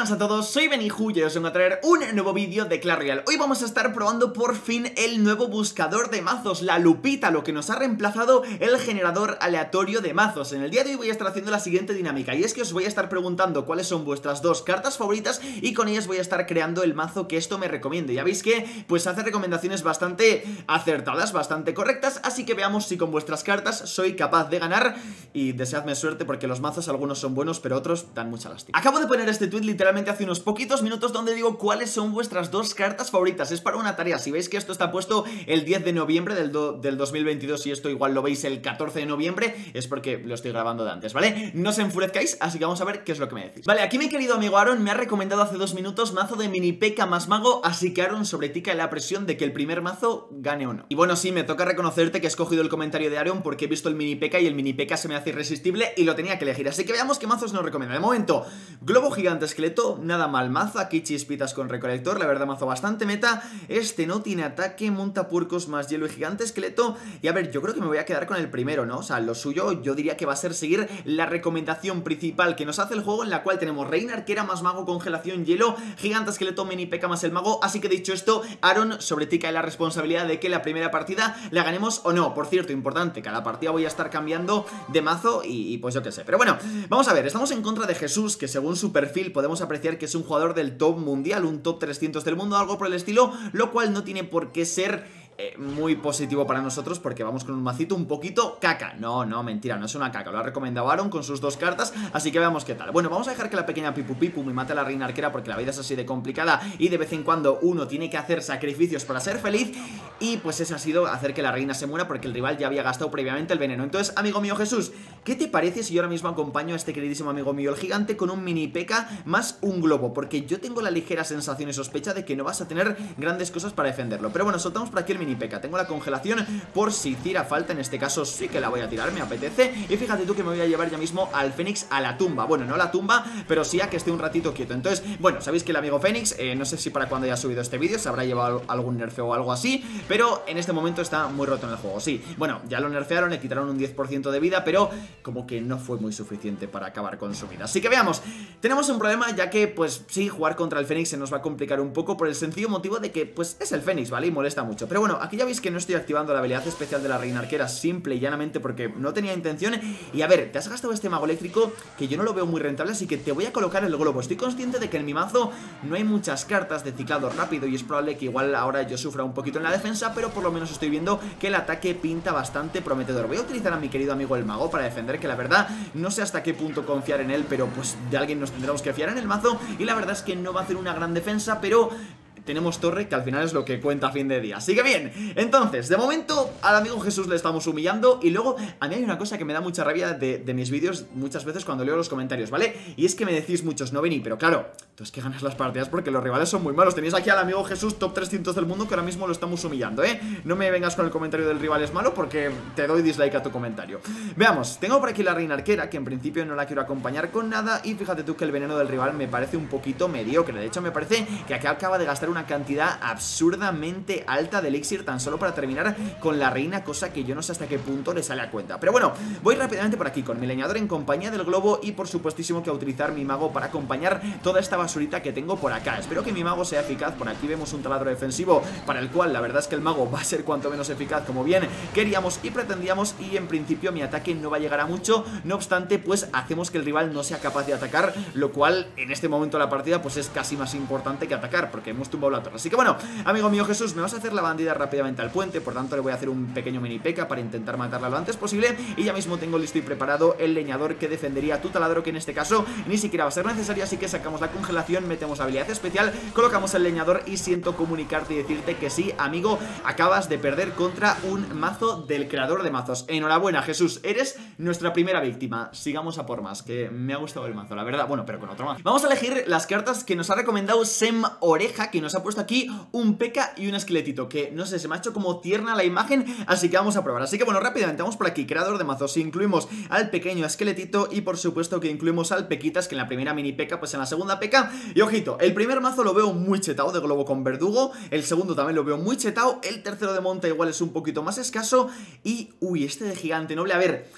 buenas a todos, soy Beniju y os vengo a traer un nuevo vídeo de Clash Royale. Hoy vamos a estar probando por fin el nuevo buscador de mazos, la lupita, lo que nos ha reemplazado el generador aleatorio de mazos. En el día de hoy voy a estar haciendo la siguiente dinámica, y es que os voy a estar preguntando cuáles son vuestras dos cartas favoritas y con ellas voy a estar creando el mazo que esto me recomiende. Ya veis que pues hace recomendaciones bastante acertadas, bastante correctas, así que veamos si con vuestras cartas soy capaz de ganar y deseadme suerte porque los mazos algunos son buenos pero otros dan mucha lástima. Acabo de poner este tweet literalmente hace unos poquitos minutos donde digo cuáles son vuestras dos cartas favoritas. Es para una tarea, si veis que esto está puesto el 10 de noviembre del 2022 y esto igual lo veis el 14 de noviembre, es porque lo estoy grabando de antes, ¿vale? No os enfurezcáis, así que vamos a ver qué es lo que me decís. Vale, aquí mi querido amigo Aaron me ha recomendado hace 2 minutos mazo de mini P.E.K.K.A más mago, así que Aaron, sobre ti cae la presión de que el primer mazo gane o no. Y bueno, sí, me toca reconocerte que he escogido el comentario de Aaron porque he visto el mini P.E.K.K.A y el mini P.E.K.K.A se me hace irresistible y lo tenía que elegir, así que veamos qué mazos nos recomienda. De momento, globo gigante esqueleto, nada mal mazo, aquí chispitas con recolector, la verdad mazo bastante meta. Este no tiene ataque, monta puercos más hielo y gigante esqueleto. Y a ver, yo creo que me voy a quedar con el primero, ¿no? O sea, lo suyo yo diría que va a ser seguir la recomendación principal que nos hace el juego, en la cual tenemos reina arquera más mago, congelación, hielo, gigante esqueleto, mini P.E.K.K.A más el mago. Así que dicho esto, Aaron, sobre ti cae la responsabilidad de que la primera partida la ganemos o no. Por cierto, importante, cada partida voy a estar cambiando de mazo y pues yo qué sé. Pero bueno, vamos a ver, estamos en contra de Jesús, que según su perfil podemos apreciar que es un jugador del top mundial, un top 300 del mundo, algo por el estilo, lo cual no tiene por qué ser muy positivo para nosotros porque vamos con un macito un poquito caca. No, mentira, no es una caca, lo ha recomendado Aaron con sus dos cartas, así que veamos qué tal. Bueno, vamos a dejar que la pequeña Pipu Pipu me mate a la reina arquera porque la vida es así de complicada y de vez en cuando uno tiene que hacer sacrificios para ser feliz, y pues ese ha sido hacer que la reina se muera porque el rival ya había gastado previamente el veneno. Entonces, amigo mío Jesús, ¿qué te parece si yo ahora mismo acompaño a este queridísimo amigo mío el gigante con un mini P.E.K.K.A más un globo? Porque yo tengo la ligera sensación y sospecha de que no vas a tener grandes cosas para defenderlo. Pero bueno, soltamos por aquí el mini P.E.K.K.A. Tengo la congelación por si hiciera falta, en este caso sí que la voy a tirar, me apetece. Y fíjate tú que me voy a llevar ya mismo al Fénix a la tumba. Bueno, no a la tumba, pero sí a que esté un ratito quieto. Entonces, bueno, sabéis que el amigo Fénix, no sé si para cuando haya subido este vídeo se habrá llevado algún nerfeo o algo así, pero en este momento está muy roto en el juego, sí. Bueno, ya lo nerfearon, le quitaron un 10% de vida, pero como que no fue muy suficiente para acabar con su vida. Así que veamos, tenemos un problema, ya que pues sí, jugar contra el Fénix se nos va a complicar un poco por el sencillo motivo de que pues es el Fénix, ¿vale? Y molesta mucho. Pero bueno, aquí ya veis que no estoy activando la habilidad especial de la reina arquera, simple y llanamente porque no tenía intención. Y a ver, te has gastado este mago eléctrico que yo no lo veo muy rentable, así que te voy a colocar el globo. Estoy consciente de que en mi mazo no hay muchas cartas de ciclado rápido y es probable que igual ahora yo sufra un poquito en la defensa, pero por lo menos estoy viendo que el ataque pinta bastante prometedor. Voy a utilizar a mi querido amigo el mago para defender, que la verdad no sé hasta qué punto confiar en él, pero pues de alguien nos tendremos que fiar en el mazo, y la verdad es que no va a hacer una gran defensa, pero tenemos torre, que al final es lo que cuenta a fin de día. Así que bien, entonces, de momento al amigo Jesús le estamos humillando. Y luego, a mí hay una cosa que me da mucha rabia de mis vídeos muchas veces cuando leo los comentarios, ¿vale? Y es que me decís muchos, no vení, pero claro, tú es que ganas las partidas porque los rivales son muy malos. Tenéis aquí al amigo Jesús, top 300 del mundo, que ahora mismo lo estamos humillando, ¿eh? No me vengas con el comentario del rival es malo porque te doy dislike a tu comentario. Veamos, tengo por aquí la reina arquera, que en principio no la quiero acompañar con nada. Y fíjate tú que el veneno del rival me parece un poquito mediocre. De hecho, me parece que aquí acaba de gastar una cantidad absurdamente alta de elixir tan solo para terminar con la reina, cosa que yo no sé hasta qué punto le sale a cuenta. Pero bueno, voy rápidamente por aquí con mi leñador en compañía del globo y por supuestísimo que a utilizar mi mago para acompañar toda esta basurita que tengo por acá. Espero que mi mago sea eficaz. Por aquí vemos un taladro defensivo para el cual la verdad es que el mago va a ser cuanto menos eficaz, como bien queríamos y pretendíamos, y en principio mi ataque no va a llegar a mucho. No obstante, pues hacemos que el rival no sea capaz de atacar, lo cual en este momento de la partida pues es casi más importante que atacar, porque hemos tumbado la torre. Así que bueno, amigo mío Jesús, me vas a hacer la bandida rápidamente al puente, por tanto le voy a hacer un pequeño mini P.E.K.K.A para intentar matarla lo antes posible, y ya mismo tengo listo y preparado el leñador que defendería tu taladro, que en este caso ni siquiera va a ser necesario. Así que sacamos la congelación, metemos habilidad especial, colocamos el leñador y siento comunicarte y decirte que sí, amigo, acabas de perder contra un mazo del creador de mazos. Enhorabuena Jesús, eres nuestra primera víctima. Sigamos a por más, que me ha gustado el mazo, la verdad. Bueno, pero con otro mazo. Vamos a elegir las cartas que nos ha recomendado Sem Oreja, que nos ha puesto aquí un P.E.K.K.A y un esqueletito, que no sé, se me ha hecho como tierna la imagen, así que vamos a probar. Así que bueno, rápidamente vamos por aquí, creador de mazos, incluimos al pequeño esqueletito y por supuesto que incluimos al Pequitas, que en la primera mini P.E.K.K.A pues en la segunda P.E.K.K.A. Y ojito, el primer mazo lo veo muy chetado de globo con verdugo, el segundo también lo veo muy chetado, el tercero de monta igual es un poquito más escaso y, uy, este de gigante noble, a ver,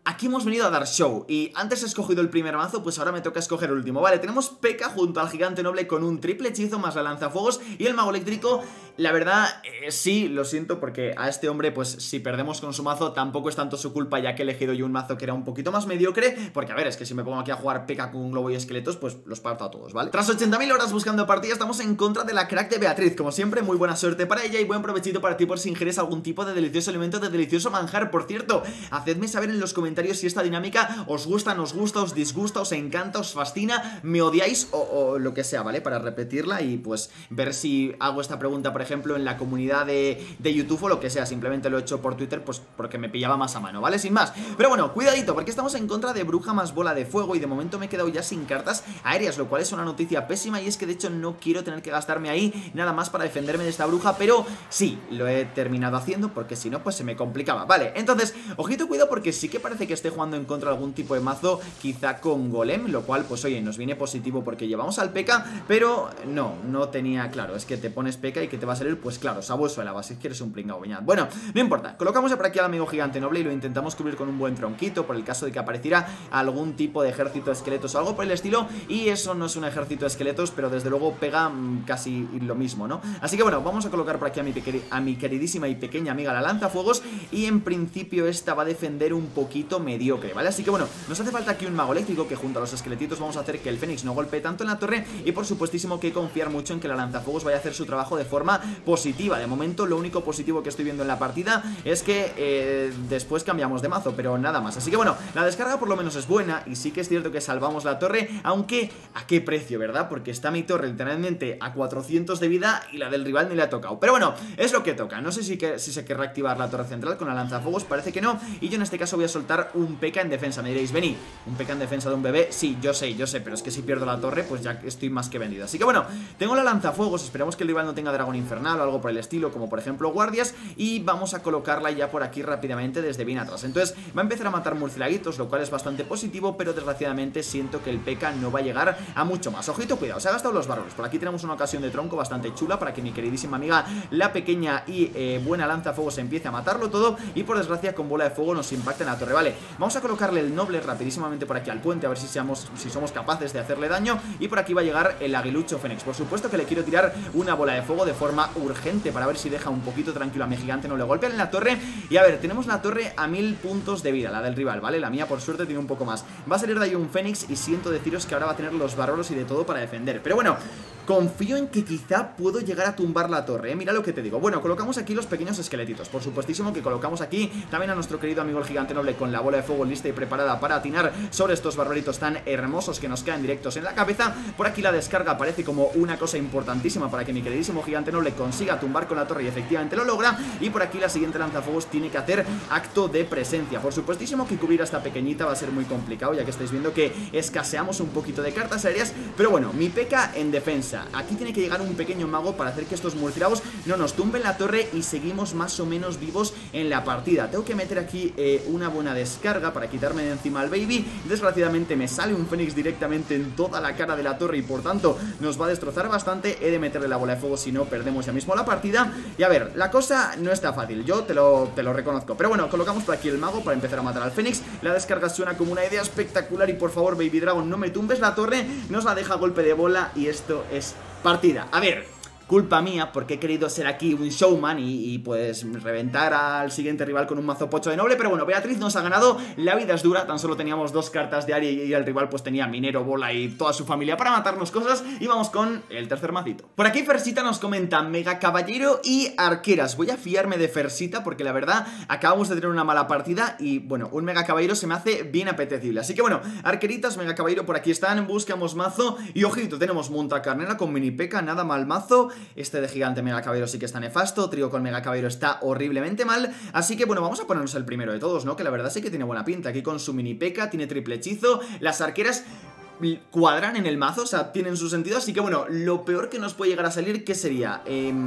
aquí hemos venido a dar show. Y antes he escogido el primer mazo, pues ahora me toca escoger el último. Vale, tenemos P.E.K.K.A junto al gigante noble con un triple hechizo más la lanzafuegos y el mago eléctrico. La verdad, sí, lo siento porque a este hombre, pues si perdemos con su mazo tampoco es tanto su culpa, ya que he elegido yo un mazo que era un poquito más mediocre. Porque a ver, es que si me pongo aquí a jugar P.E.K.K.A con un globo y esqueletos, pues los parto a todos, ¿vale? Tras 80.000 horas buscando partida, estamos en contra de la crack de Beatriz. Como siempre, muy buena suerte para ella y buen provechito para ti por si ingieres algún tipo de delicioso alimento, de delicioso manjar. Por cierto, hacedme saber en los comentarios si esta dinámica os gusta, no os gusta, os disgusta, os encanta, os fascina, me odiáis o lo que sea, ¿vale? Para repetirla y pues ver si hago esta pregunta, por ejemplo, en la comunidad de YouTube o lo que sea. Simplemente lo he hecho por Twitter, pues porque me pillaba más a mano, ¿vale? Sin más. Pero bueno, cuidadito, porque estamos en contra de bruja más bola de fuego y de momento me he quedado ya sin cartas aéreas, lo cual es una noticia pésima y es que de hecho no quiero tener que gastarme ahí nada más para defenderme de esta bruja, pero sí, lo he terminado haciendo porque si no, pues se me complicaba. Vale, entonces, ojito, cuidado porque sí que parece que esté jugando en contra de algún tipo de mazo, quizá con golem, lo cual, pues oye, nos viene positivo porque llevamos al P.E.K.K.A, pero no tenía claro, es que te pones P.E.K.K.A y que te va a salir, pues claro, sabueso de la base, es que eres un pringao, viñad. Bueno, no importa, colocamos por aquí al amigo gigante noble y lo intentamos cubrir con un buen tronquito, por el caso de que apareciera algún tipo de ejército de esqueletos o algo por el estilo, y eso no es un ejército de esqueletos, pero desde luego pega casi lo mismo, ¿no? Así que bueno, vamos a colocar por aquí a mi queridísima y pequeña amiga la lanzafuegos, y en principio esta va a defender un poquito mediocre, ¿vale? Así que bueno, nos hace falta aquí un mago eléctrico que junto a los esqueletitos vamos a hacer que el fénix no golpee tanto en la torre, y por supuestísimo que confiar mucho en que la lanzafuegos vaya a hacer su trabajo de forma positiva. De momento lo único positivo que estoy viendo en la partida es que después cambiamos de mazo, pero nada más. Así que bueno, la descarga por lo menos es buena y sí que es cierto que salvamos la torre, aunque ¿a qué precio, verdad? Porque está mi torre literalmente a 400 de vida y la del rival ni le ha tocado. Pero bueno, es lo que toca. No sé si se querrá activar la torre central con la lanzafuegos, parece que no, y yo en este caso voy a soltar un P.E.K.K.A en defensa. Me diréis, Beni, un P.E.K.K.A en defensa de un bebé. Sí, yo sé, pero es que si pierdo la torre, pues ya estoy más que vendido. Así que bueno, tengo la lanzafuegos, esperamos que el rival no tenga dragón infernal o algo por el estilo, como por ejemplo guardias, y vamos a colocarla ya por aquí rápidamente desde bien atrás. Entonces va a empezar a matar murcielaguitos, lo cual es bastante positivo, pero desgraciadamente siento que el P.E.K.K.A no va a llegar a mucho más. Ojito, cuidado, se ha gastado los bárbaros. Por aquí tenemos una ocasión de tronco bastante chula para que mi queridísima amiga, la pequeña y buena lanzafuegos, empiece a matarlo todo, y por desgracia con bola de fuego nos impacta en la torre. Vale, vamos a colocarle el noble rapidísimamente por aquí al puente, a ver si somos capaces de hacerle daño, y por aquí va a llegar el aguilucho fénix. Por supuesto que le quiero tirar una bola de fuego de forma urgente para ver si deja un poquito tranquilo a mi gigante, no le golpean en la torre. Y a ver, tenemos la torre a 1000 puntos de vida, la del rival, ¿vale? La mía por suerte tiene un poco más. Va a salir de ahí un fénix y siento deciros que ahora va a tener los bárbaros y de todo para defender. Pero bueno, confío en que quizá puedo llegar a tumbar la torre, ¿eh? Mira lo que te digo. Bueno, colocamos aquí los pequeños esqueletitos. Por supuestísimo que colocamos aquí también a nuestro querido amigo el gigante noble con la bola de fuego lista y preparada para atinar sobre estos barbaritos tan hermosos que nos caen directos en la cabeza. Por aquí la descarga parece como una cosa importantísima para que mi queridísimo gigante noble consiga tumbar con la torre y efectivamente lo logra. Y por aquí la siguiente lanzafuegos tiene que hacer acto de presencia. Por supuestísimo que cubrir a esta pequeñita va a ser muy complicado, ya que estáis viendo que escaseamos un poquito de cartas aéreas. Pero bueno, mi P.E.K.K.A en defensa. Aquí tiene que llegar un pequeño mago para hacer que estos murciélagos no nos tumben la torre y seguimos más o menos vivos en la partida. Tengo que meter aquí una buena descarga para quitarme de encima al baby. Desgraciadamente me sale un fénix directamente en toda la cara de la torre y por tanto nos va a destrozar bastante. He de meterle la bola de fuego, si no perdemos ya mismo la partida. Y a ver, la cosa no está fácil, yo te lo reconozco. Pero bueno, colocamos por aquí el mago para empezar a matar al fénix. La descarga suena como una idea espectacular y por favor, Baby Dragon, no me tumbes la torre. Nos la deja a golpe de bola y esto es partida. A ver, culpa mía, porque he querido ser aquí un showman y pues reventar al siguiente rival con un mazo pocho de noble. Pero bueno, Beatriz nos ha ganado, la vida es dura, tan solo teníamos 2 cartas de área y el rival pues tenía minero, bola y toda su familia para matarnos cosas. Y vamos con el tercer macito. Por aquí Fersita nos comenta mega caballero y arqueras. Voy a fiarme de Fersita porque la verdad acabamos de tener una mala partida y bueno, un mega caballero se me hace bien apetecible. Así que bueno, arqueritas, mega caballero por aquí están, buscamos mazo y ojito, tenemos montacarnera con mini P.E.K.K.A, nada mal mazo. Este de gigante mega caballero sí que está nefasto, trío con mega caballero está horriblemente mal. Así que bueno, vamos a ponernos el primero de todos, ¿no? Que la verdad sí que tiene buena pinta. Aquí con su mini P.E.K.K.A tiene triple hechizo. Las arqueras cuadran en el mazo, o sea, tienen su sentido. Así que bueno, lo peor que nos puede llegar a salir, ¿qué sería?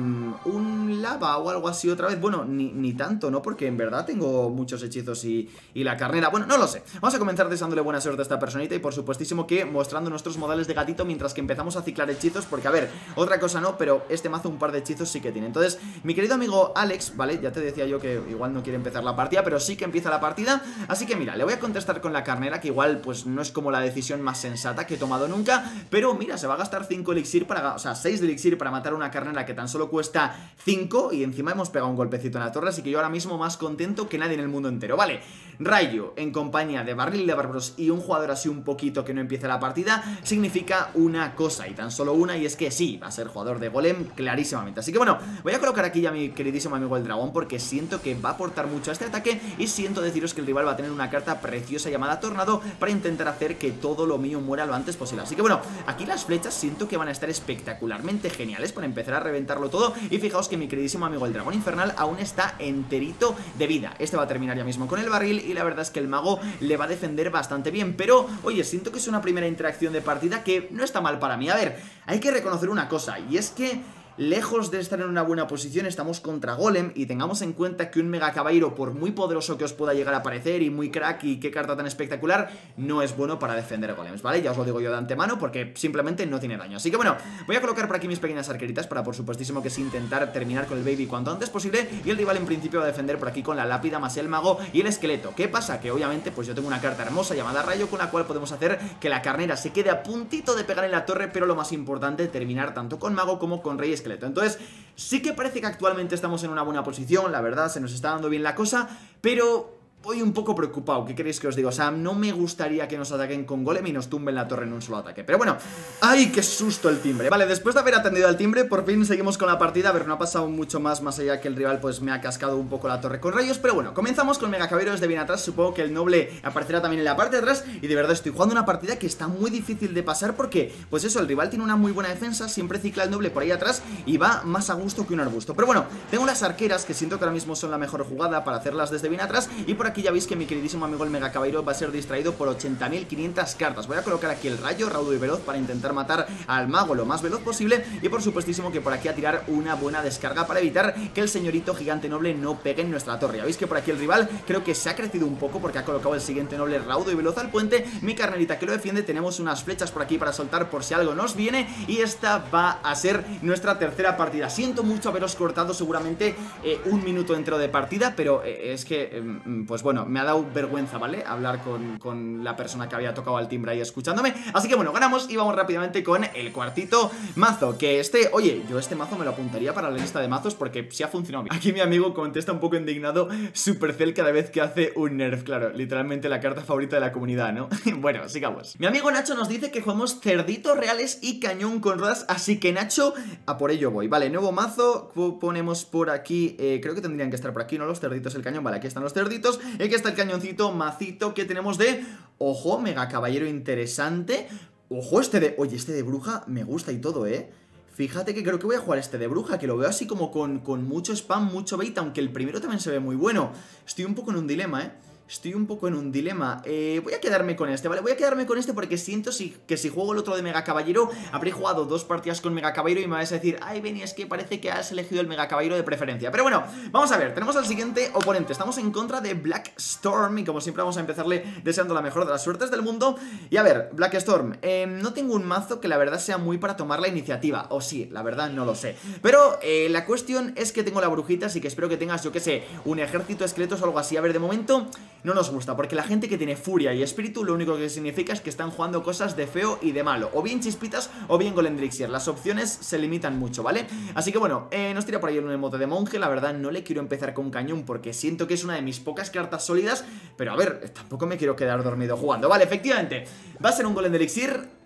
Un lava o algo así otra vez. Bueno, ni tanto, ¿no? Porque en verdad tengo muchos hechizos y la carnera. Bueno, no lo sé. Vamos a comenzar deseándole buena suerte a esta personita y por supuestísimo que mostrando nuestros modales de gatito mientras que empezamos a ciclar hechizos. Porque a ver, otra cosa no, pero este mazo un par de hechizos sí que tiene. Entonces, mi querido amigo Alex, ¿vale? Ya te decía yo que igual no quiere empezar la partida, pero sí que empieza la partida. Así que mira, le voy a contestar con la carnera, que igual pues no es como la decisión más sensata que he tomado nunca. Pero mira, se va a gastar 5 elixir para, o sea, 6 de elixir para matar una carnera que tan solo cuesta 5. Y encima hemos pegado un golpecito en la torre. Así que yo ahora mismo más contento que nadie en el mundo entero. Vale, Rayo en compañía de Barril de Bárbaros y un jugador así un poquito que no empiece la partida significa una cosa y tan solo una, y es que sí, va a ser jugador de golem clarísimamente. Así que bueno, voy a colocar aquí ya a mi queridísimo amigo el dragón porque siento que va a aportar mucho a este ataque y siento deciros que el rival va a tener una carta preciosa llamada Tornado para intentar hacer que todo lo mío muera lo antes posible. Así que bueno, aquí las flechas siento que van a estar espectacularmente geniales para empezar a reventarlo todo. Y fijaos que mi queridísimo amigo el dragón infernal aún está enterito de vida. Este va a terminar ya mismo con el barril y la verdad es que el mago le va a defender bastante bien. Pero, oye, siento que es una primera interacción de partida que no está mal para mí. A ver, hay que reconocer una cosa, y es que lejos de estar en una buena posición estamos contra Golem, y tengamos en cuenta que un Mega Caballero, por muy poderoso que os pueda llegar a parecer y muy crack y qué carta tan espectacular, no es bueno para defender Golems, ¿vale? Ya os lo digo yo de antemano porque simplemente no tiene daño. Así que bueno, voy a colocar por aquí mis pequeñas arqueritas para por supuestísimo que es intentar terminar con el baby cuanto antes posible, y el rival en principio va a defender por aquí con la lápida más el mago y el esqueleto. ¿Qué pasa? Que obviamente pues yo tengo una carta hermosa llamada Rayo con la cual podemos hacer que la carnera se quede a puntito de pegar en la torre, pero lo más importante, terminar tanto con mago como con rey y esqueleto. Entonces sí que parece que actualmente estamos en una buena posición, la verdad, se nos está dando bien la cosa, pero voy un poco preocupado, ¿qué queréis que os diga? O sea, no me gustaría que nos ataquen con golem y nos tumben la torre en un solo ataque. Pero bueno, ¡ay, qué susto el timbre! Vale, después de haber atendido al timbre, por fin seguimos con la partida. A ver, no ha pasado mucho más allá que el rival pues me ha cascado un poco la torre con rayos. Pero bueno, comenzamos con Mega Caballero desde bien atrás. Supongo que el noble aparecerá también en la parte de atrás. Y de verdad estoy jugando una partida que está muy difícil de pasar porque, pues eso, el rival tiene una muy buena defensa, siempre cicla el noble por ahí atrás y va más a gusto que un arbusto. Pero bueno, tengo las arqueras que siento que ahora mismo son la mejor jugada para hacerlas desde bien atrás. Y por aquí ya veis que mi queridísimo amigo el Mega Caballero va a ser distraído por 80.500 cartas. Voy a colocar aquí el rayo raudo y veloz para intentar matar al mago lo más veloz posible. Y por supuestísimo que por aquí a tirar una buena descarga para evitar que el señorito gigante noble no pegue en nuestra torre. Ya veis que por aquí el rival creo que se ha crecido un poco porque ha colocado el siguiente noble raudo y veloz al puente. Mi carnerita que lo defiende, tenemos unas flechas por aquí para soltar por si algo nos viene. Y esta va a ser nuestra tercera partida. Siento mucho haberos cortado seguramente un minuto entero de partida, pero es que, pues bueno, me ha dado vergüenza, ¿vale? Hablar con la persona que había tocado al timbre ahí escuchándome. Así que bueno, ganamos y vamos rápidamente con el cuartito mazo. Que oye, yo este mazo me lo apuntaría para la lista de mazos porque sí ha funcionado bien. Aquí mi amigo contesta un poco indignado: Supercell cada vez que hace un nerf. Claro, literalmente la carta favorita de la comunidad, ¿no? Bueno, sigamos. Mi amigo Nacho nos dice que jugamos cerditos reales y cañón con ruedas, así que Nacho, a por ello voy. Vale, nuevo mazo, ponemos por aquí, creo que tendrían que estar por aquí, ¿no? Los cerditos, el cañón, vale, aquí están los cerditos. Y aquí está el cañoncito, macito que tenemos de, ojo, Mega Caballero interesante. Ojo, oye, este de bruja me gusta y todo, Fíjate que creo que voy a jugar este de bruja, que lo veo así como con mucho spam, mucho bait, aunque el primero también se ve muy bueno. Estoy un poco en un dilema, Estoy un poco en un dilema. Voy a quedarme con este, ¿vale? Voy a quedarme con este porque siento que si juego el otro de Mega Caballero, habré jugado 2 partidas con Mega Caballero y me vais a decir: ay, Benny, es que parece que has elegido el Mega Caballero de preferencia. Pero bueno, vamos a ver, tenemos al siguiente oponente. Estamos en contra de Black Storm y como siempre vamos a empezarle deseando la mejor de las suertes del mundo. Y a ver, Black Storm, no tengo un mazo que la verdad sea muy para tomar la iniciativa. O sí, la verdad no lo sé. Pero la cuestión es que tengo la brujita, así que espero que tengas, yo que sé, un ejército de esqueletos o algo así. A ver, de momento no nos gusta, porque la gente que tiene furia y espíritu lo único que significa es que están jugando cosas de feo y de malo, o bien chispitas o bien golem elixir. Las opciones se limitan mucho, ¿vale? Así que bueno, nos tira por ahí un emote de monje. La verdad no le quiero empezar con cañón porque siento que es una de mis pocas cartas sólidas, pero a ver, tampoco me quiero quedar dormido jugando. Vale, efectivamente, va a ser un golem elixir.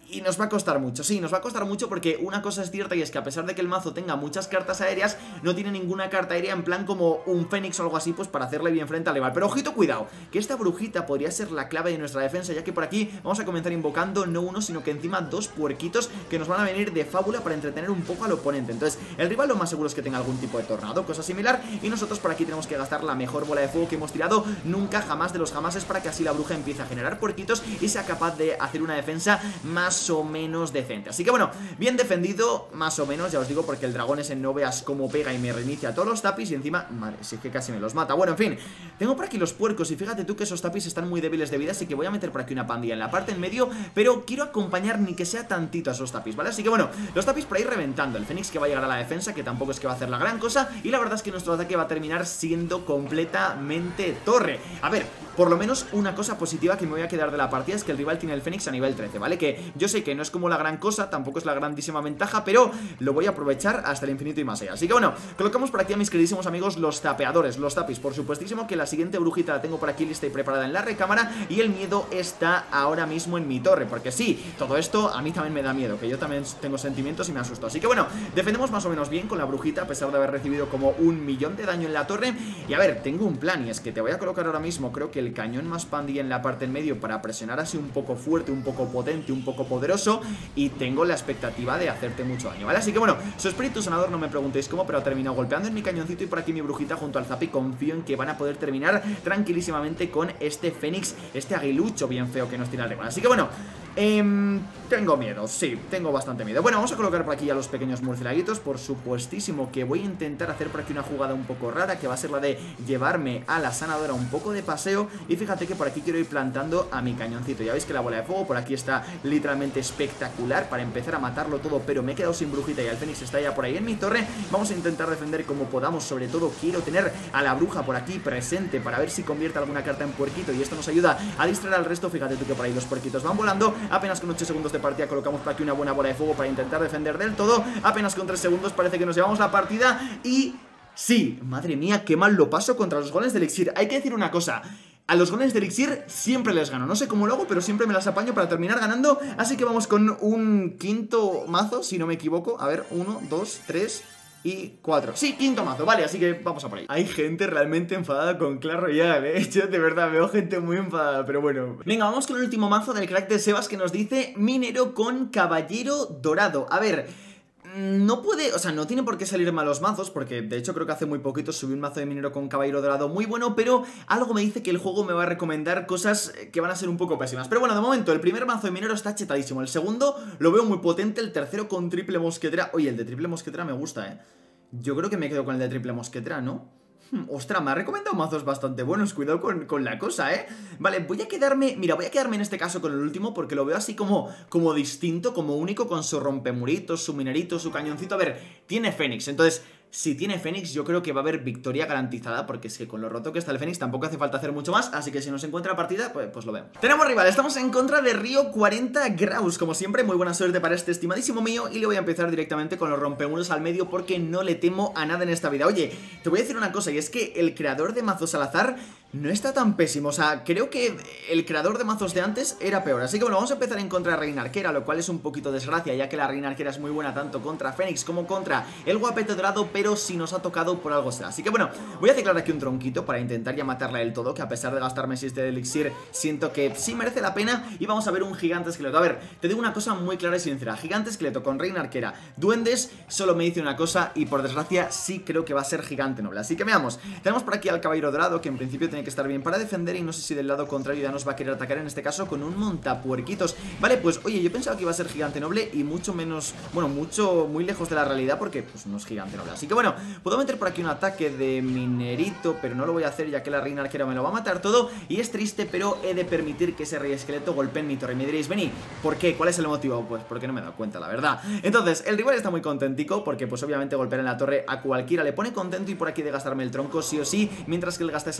Y nos va a costar mucho, sí, nos va a costar mucho porque una cosa es cierta y es que a pesar de que el mazo tenga muchas cartas aéreas, no tiene ninguna carta aérea en plan como un Fénix o algo así, pues para hacerle bien frente al rival. Pero ojito, cuidado, que esta brujita podría ser la clave de nuestra defensa, ya que por aquí vamos a comenzar invocando no uno, sino que encima dos puerquitos que nos van a venir de fábula para entretener un poco al oponente. Entonces, el rival lo más seguro es que tenga algún tipo de tornado, cosa similar, y nosotros por aquí tenemos que gastar la mejor bola de fuego que hemos tirado nunca, jamás de los jamases, para que así la bruja empiece a generar puerquitos y sea capaz de hacer una defensa más o menos decente. Así que bueno, bien defendido, más o menos, ya os digo, porque el dragón ese no veas cómo pega y me reinicia todos los tapis y encima, madre, si es que casi me los mata. Bueno, en fin, tengo por aquí los puercos y fíjate tú que esos tapis están muy débiles de vida, así que voy a meter por aquí una pandilla en la parte en medio, pero quiero acompañar ni que sea tantito a esos tapis, ¿vale? Así que bueno, los tapis por ahí reventando, el Fénix que va a llegar a la defensa, que tampoco es que va a hacer la gran cosa, y la verdad es que nuestro ataque va a terminar siendo completamente torre. A ver, por lo menos una cosa positiva que me voy a quedar de la partida es que el rival tiene el Fénix a nivel 13, ¿vale? Que yo sé que no es como la gran cosa, tampoco es la grandísima ventaja, pero lo voy a aprovechar hasta el infinito y más allá. Así que bueno, colocamos por aquí a mis queridísimos amigos los tapeadores, los tapis, por supuestísimo, que la siguiente brujita la tengo por aquí lista y preparada en la recámara, y el miedo está ahora mismo en mi torre, porque sí, todo esto a mí también me da miedo, que yo también tengo sentimientos y me asusto. Así que bueno, defendemos más o menos bien con la brujita, a pesar de haber recibido como 1.000.000 de daño en la torre. Y a ver, tengo un plan, y es que te voy a colocar ahora mismo, creo que el cañón más pandilla en la parte en medio, para presionar así un poco fuerte, un poco potente, un poco poderoso, y tengo la expectativa de hacerte mucho daño, ¿vale? Así que bueno, su espíritu sanador, no me preguntéis cómo, pero ha terminado golpeando en mi cañoncito, y por aquí mi brujita junto al Zapi. Confío en que van a poder terminar tranquilísimamente con este Fénix, este aguilucho bien feo que nos tira el rival. Así que bueno, tengo miedo, sí, tengo bastante miedo. Bueno, vamos a colocar por aquí a los pequeños murcielaguitos. Por supuestísimo que voy a intentar hacer por aquí una jugada un poco rara, que va a ser la de llevarme a la sanadora un poco de paseo. Y fíjate que por aquí quiero ir plantando a mi cañoncito. Ya veis que la bola de fuego por aquí está literalmente espectacular para empezar a matarlo todo, pero me he quedado sin brujita y el Fénix está ya por ahí en mi torre. Vamos a intentar defender como podamos, sobre todo quiero tener a la bruja por aquí presente para ver si convierte alguna carta en puerquito, y esto nos ayuda a distraer al resto. Fíjate tú que por ahí los puerquitos van volando. Apenas con 8 segundos de partida colocamos por aquí una buena bola de fuego para intentar defender del todo. Apenas con 3 segundos parece que nos llevamos la partida y... sí, madre mía, qué mal lo paso contra los golems de elixir. Hay que decir una cosa, a los golems de elixir siempre les gano, no sé cómo lo hago, pero siempre me las apaño para terminar ganando. Así que vamos con un quinto mazo, si no me equivoco. A ver, 1, 2, 3... y 4. Sí, quinto mazo, vale, así que vamos a por ahí. Hay gente realmente enfadada con Clash Royale, yo de verdad veo gente muy enfadada, pero bueno. Venga, vamos con el último mazo del crack de Sebas, que nos dice minero con caballero dorado. A ver... no puede, o sea, no tiene por qué salir malos mazos, porque de hecho creo que hace muy poquito subí un mazo de minero con caballero dorado muy bueno, pero algo me dice que el juego me va a recomendar cosas que van a ser un poco pésimas. Pero bueno, de momento el primer mazo de minero está chetadísimo, el segundo lo veo muy potente, el tercero con triple mosquetera. Oye, el de triple mosquetera me gusta, yo creo que me quedo con el de triple mosquetera, ¿no? Ostras, me ha recomendado mazos bastante buenos. Cuidado con la cosa, Vale, voy a quedarme... mira, voy a quedarme en este caso con el último, porque lo veo así como distinto, como único, con su rompemuritos, su minerito, su cañoncito. A ver, tiene Fénix, entonces... si tiene Fénix, yo creo que va a haber victoria garantizada, porque es que con lo roto que está el Fénix tampoco hace falta hacer mucho más, así que si nos encuentra la partida, pues lo vemos. Tenemos rival, estamos en contra de Río 40 Graus, como siempre, muy buena suerte para este estimadísimo mío, y le voy a empezar directamente con los rompemuros al medio, porque no le temo a nada en esta vida. Oye, te voy a decir una cosa, y es que el creador de mazos al azar no está tan pésimo, o sea, creo que el creador de mazos de antes era peor, así que bueno, vamos a empezar en contra de Reina Arquera, lo cual es un poquito desgracia, ya que la Reina Arquera es muy buena tanto contra Fénix como contra el guapete dorado, pero si nos ha tocado por algo será. Así que bueno, voy a ciclar aquí un tronquito para intentar ya matarla del todo, que a pesar de gastarme 6 de elixir, siento que sí merece la pena. Y vamos a ver un gigante esqueleto. A ver, te digo una cosa muy clara y sincera, gigante esqueleto con Reina Arquera, duendes, solo me dice una cosa, y por desgracia sí creo que va a ser gigante noble. Así que veamos, tenemos por aquí al caballero dorado, que en principio tiene que estar bien para defender, y no sé si del lado contrario ya nos va a querer atacar, en este caso con un montapuerquitos. Vale, pues oye, yo pensaba que iba a ser gigante noble, y mucho menos, bueno, muy lejos de la realidad, porque pues no es gigante noble. Así que bueno, puedo meter por aquí un ataque de minerito, pero no lo voy a hacer ya que la Reina Arquera me lo va a matar todo, y es triste, pero he de permitir que ese rey esqueleto golpee en mi torre. Y me diréis, Beni, ¿por qué? ¿Cuál es el motivo? Pues porque no me he dado cuenta, la verdad. Entonces, el rival está muy contentico, porque pues obviamente golpear en la torre a cualquiera le pone contento, y por aquí de gastarme el tronco sí o sí, mientras que él gasta esa habilidad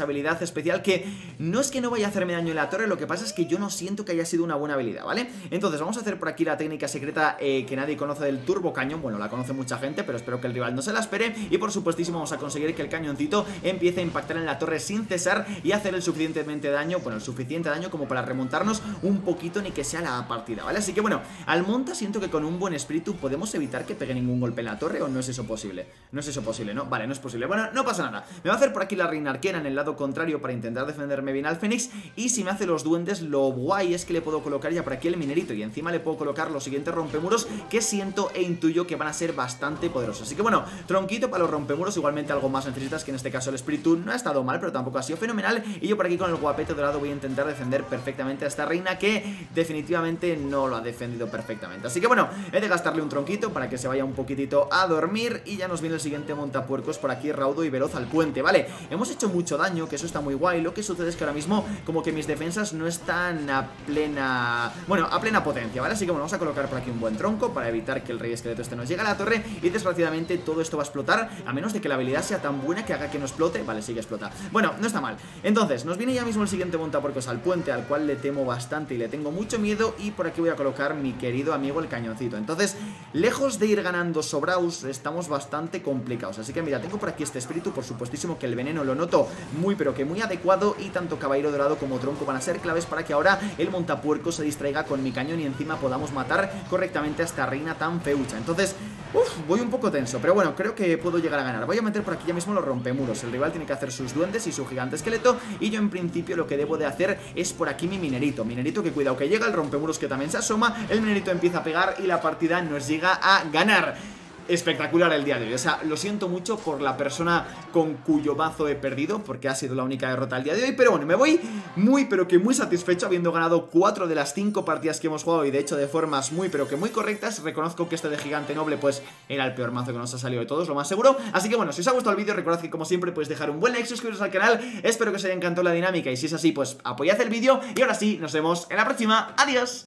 especial que no es que no vaya a hacerme daño en la torre, lo que pasa es que yo no siento que haya sido una buena habilidad, ¿vale? Entonces vamos a hacer por aquí la técnica secreta que nadie conoce del turbo cañón. Bueno, la conoce mucha gente, pero espero que el rival no se la espere. Y por supuestísimo vamos a conseguir que el cañoncito empiece a impactar en la torre sin cesar y hacer el suficientemente daño, bueno, el suficiente daño como para remontarnos un poquito, ni que sea la partida, ¿vale? Así que bueno, al monta siento que con un buen espíritu podemos evitar que pegue ningún golpe en la torre, ¿o no es eso posible? No es eso posible, ¿no? Vale, no es posible. Bueno, no pasa nada. Me va a hacer por aquí la reina arquera en el lado contrario para intentar defenderme bien al Fénix. Y si me hace los duendes, lo guay es que le puedo colocar ya por aquí el minerito y encima le puedo colocar los siguientes rompemuros que siento e intuyo que van a ser bastante poderosos. Así que bueno, tronquito para los rompemuros, igualmente algo más necesitas, que en este caso el espíritu no ha estado mal, pero tampoco ha sido fenomenal. Y yo por aquí con el guapete dorado voy a intentar defender perfectamente a esta reina, que definitivamente no lo ha defendido perfectamente. Así que bueno, he de gastarle un tronquito para que se vaya un poquitito a dormir. Y ya nos viene el siguiente montapuercos por aquí, raudo y veloz al puente. Vale, hemos hecho mucho daño, que eso está muy guay. Lo que sucede es que ahora mismo como que mis defensas no están a plena... bueno, a plena potencia, ¿vale? Así que bueno, vamos a colocar por aquí un buen tronco para evitar que el rey esqueleto este nos llegue a la torre. Y desgraciadamente todo esto va a explotar, a menos de que la habilidad sea tan buena que haga que no explote. Vale, sí que explota. Bueno, no está mal. Entonces, nos viene ya mismo el siguiente montapuercos al puente, al cual le temo bastante y le tengo mucho miedo. Y por aquí voy a colocar mi querido amigo el cañoncito. Entonces, lejos de ir ganando sobraos, estamos bastante complicados. Así que mira, tengo por aquí este espíritu, por supuestísimo que el veneno lo noto muy pero que muy adecuado. Y tanto caballero dorado como tronco van a ser claves para que ahora el montapuerco se distraiga con mi cañón y encima podamos matar correctamente a esta reina tan feucha. Entonces, voy un poco tenso, pero bueno, creo que puedo llegar a ganar. Voy a meter por aquí ya mismo los rompemuros. El rival tiene que hacer sus duendes y su gigante esqueleto, y yo en principio lo que debo de hacer es por aquí mi minerito. Minerito que cuidado que llega, el rompemuros que también se asoma, el minerito empieza a pegar y la partida nos llega a ganar. Espectacular el día de hoy, o sea, lo siento mucho por la persona con cuyo mazo he perdido, porque ha sido la única derrota el día de hoy, pero bueno, me voy muy pero que muy satisfecho habiendo ganado 4 de las 5 partidas que hemos jugado, y de hecho de formas muy pero que muy correctas. Reconozco que este de gigante noble pues era el peor mazo que nos ha salido de todos, lo más seguro. Así que bueno, si os ha gustado el vídeo, recordad que como siempre podéis dejar un buen like, suscribiros al canal. Espero que os haya encantado la dinámica y si es así pues apoyad el vídeo, y ahora sí, nos vemos en la próxima. Adiós.